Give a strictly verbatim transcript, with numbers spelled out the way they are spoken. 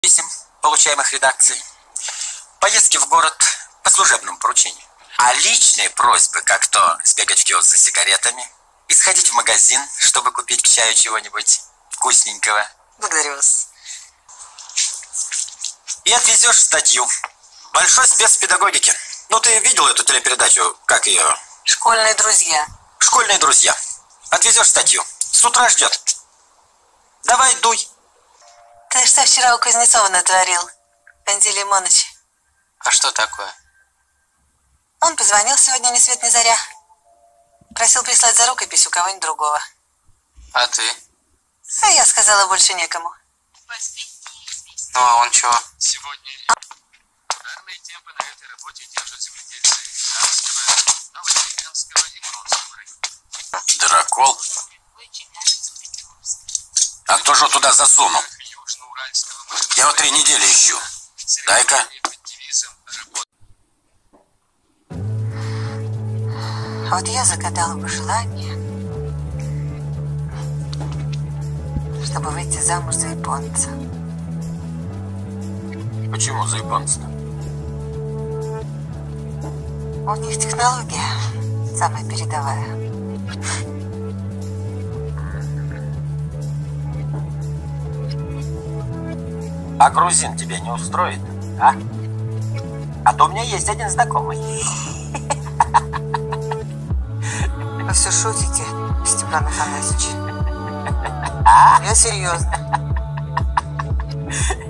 писем, получаемых редакцией, поездки в город по служебному поручению, а личные просьбы, как то сбегать в киоск за сигаретами и сходить в магазин, чтобы купить к чаю чего-нибудь вкусненького. Благодарю вас. И отвезешь статью. Большой спец в педагогике. Ну, ты видел эту телепередачу, как ее? Школьные друзья. Школьные друзья. Отвезешь статью. С утра ждет. Давай, дуй. Ты что вчера у Кузнецова натворил, Пантелей Лимоныч? А что такое? Он позвонил сегодня ни свет ни заря. Просил прислать за рукопись у кого-нибудь другого. А ты? А я сказала, больше некому. Ну, а он чего? Сегодня ударные темпы на этой работе держат земледельцы Арского, Новодеревенского и Муромского района. Дракол? А кто же туда засунул? Южноуральского Я вот три недели ищу. Дай-ка. под девизом «Работа». Вот я загадала бы желание, чтобы выйти замуж за японца. Почему за японца-то? У них технология самая передовая. А грузин тебя не устроит, а? А то у меня есть один знакомый. Вы все шутите, Степан Афанасьевич. Я серьезно.